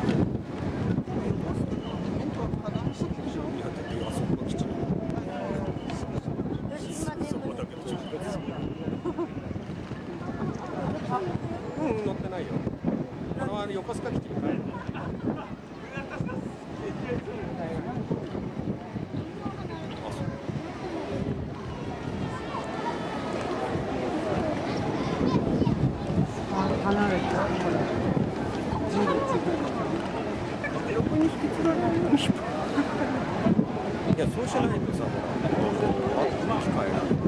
乗ってないよ。この横須賀基地に帰る。 離れた。横に引き継がないように。 いや、そうしないとさ、ほら、あと機会ない。